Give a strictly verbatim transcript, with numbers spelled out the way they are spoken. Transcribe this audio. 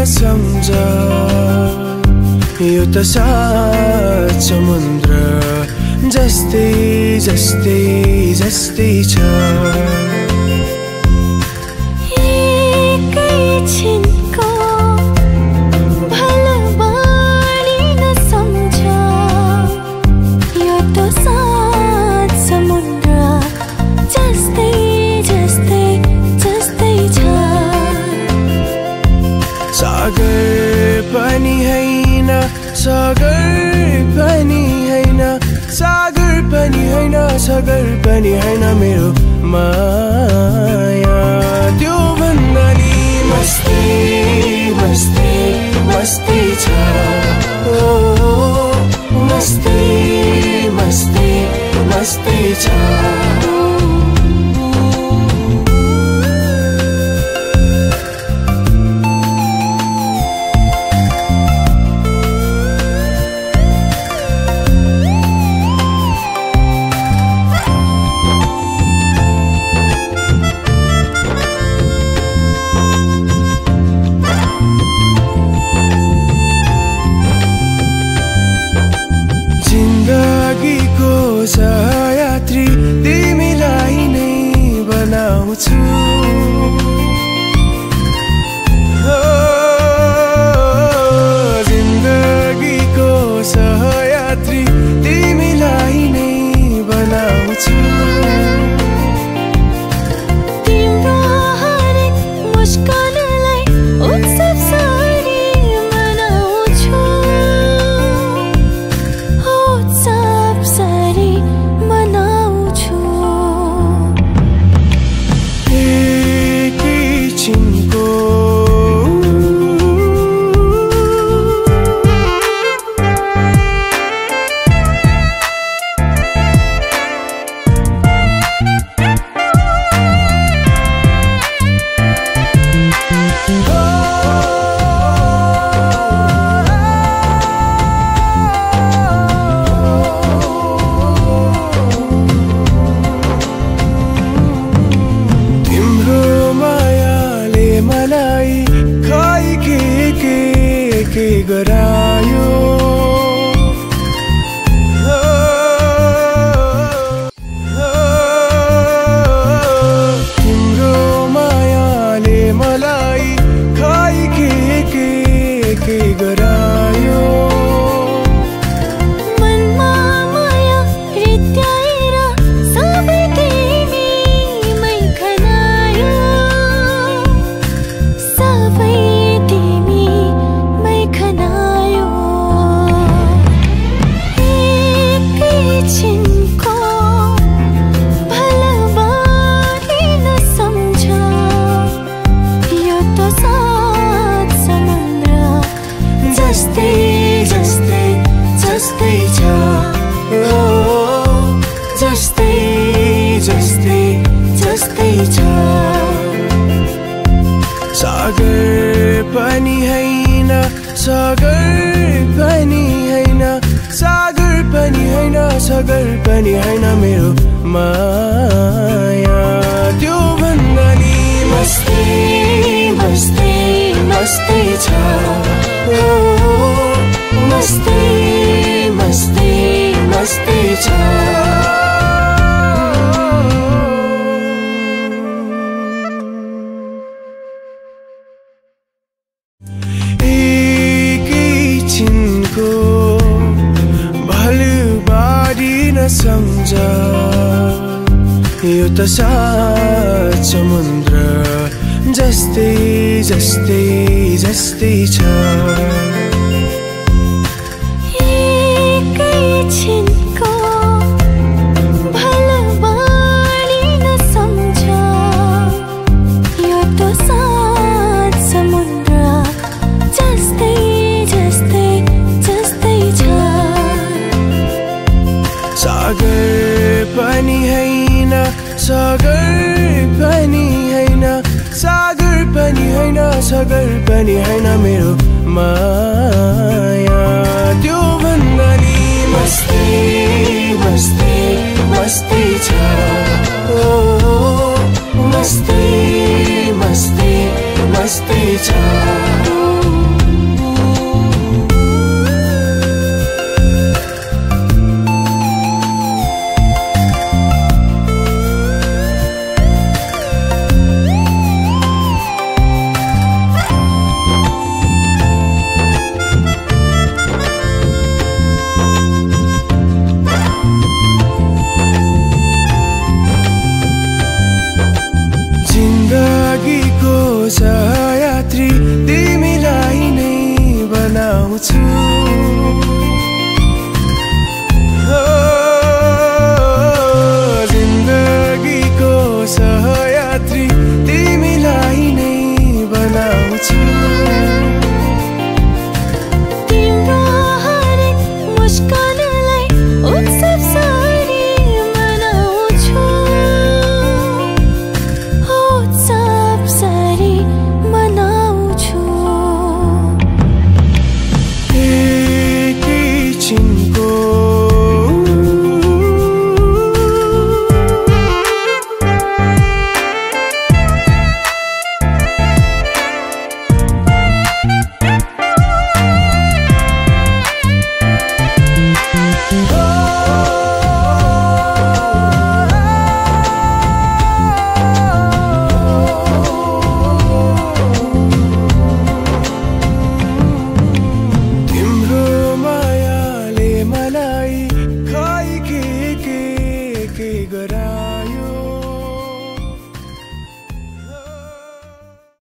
नसम्झ यो त सात समुद्र जस्तै जस्तै जस्तै छ सागर पनि हैन सागर पनि हैन सागर पनि हैन मेरो माया त्यो भन्दा नि मस्ती मस्ती मस्ती छ ओ मस्ती मस्ती मस्ती छ सहयात्री तिमीलाई नै बनाउँछु जिन्दगीको सहयात्री तिमीलाई नै बनाउँछु तिम्रो हरेक मुस्कानलाई उत्सव सरी मनाउँछु उत्सव सरी मनाउँछु एकैछिनको गरायो तिम्रो मायाले मलाई खाइ के के के गरायो मनमा माया रित्याएर सबै तिमीमै खनायो सबै सागर पनि हैन सागर पनि हैन सागर पनि हैन सागर पनि हैन मेरो माया त्यो भन्दा नि मस्ती मस्ती मस्ती छ ओ मस्ती मस्ती मस्ती छ सम्झ यो त सात समुद्र जस्तै जस्तै जस्तै छ एकैछिनको भलबाडी नसम्झ यो त सात समुद्र जस्तै जस्तै जस्तै छ सागर पनि हैन सागर पनि हैन सागर पनि हैन सागर पनि हैन मेरो माया त्यो भन्दा नि मस्ती मस्ती मस्ती छ ओ मस्ती मस्ती मस्ती छ छु